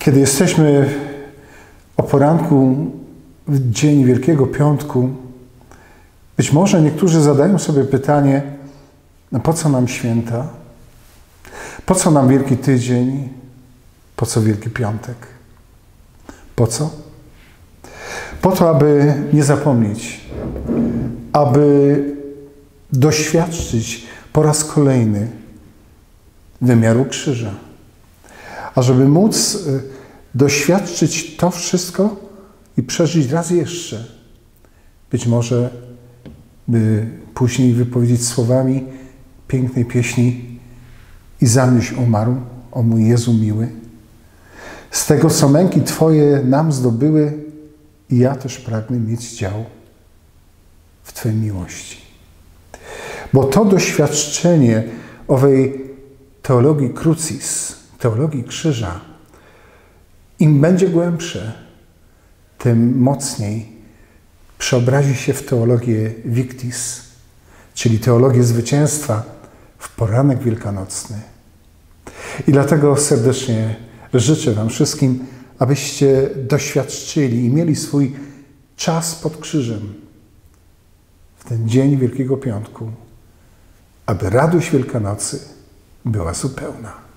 Kiedy jesteśmy o poranku w dzień Wielkiego Piątku, być może niektórzy zadają sobie pytanie, no po co nam święta? Po co nam Wielki Tydzień? Po co Wielki Piątek? Po co? Po to, aby nie zapomnieć, aby doświadczyć po raz kolejny wymiaru krzyża. A żeby móc doświadczyć to wszystko i przeżyć raz jeszcze, być może by później wypowiedzieć słowami pięknej pieśni i zanuś umarł, o mój Jezu miły. Z tego, co męki Twoje nam zdobyły, i ja też pragnę mieć dział w Twojej miłości. Bo to doświadczenie owej teologii crucis, teologii krzyża, im będzie głębsze, tym mocniej przeobrazi się w teologię victis, czyli teologię zwycięstwa w poranek wielkanocny. I dlatego serdecznie życzę Wam wszystkim, abyście doświadczyli i mieli swój czas pod krzyżem w ten dzień Wielkiego Piątku, aby radość Wielkanocy była zupełna.